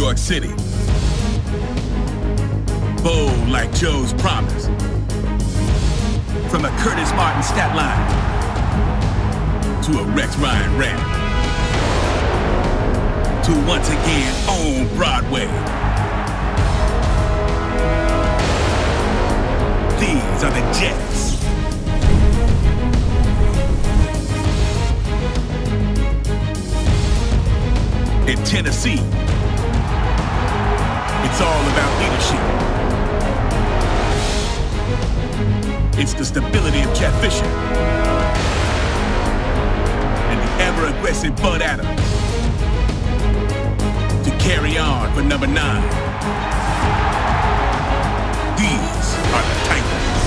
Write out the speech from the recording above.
York City. Bold like Joe's Promise. From a Curtis Martin stat line to a Rex Ryan rap. To once again own Broadway. These are the Jets. In Tennessee, it's all about leadership. It's the stability of Chet Fisher and the ever-aggressive Bud Adams to carry on for number 9. These are the Titans.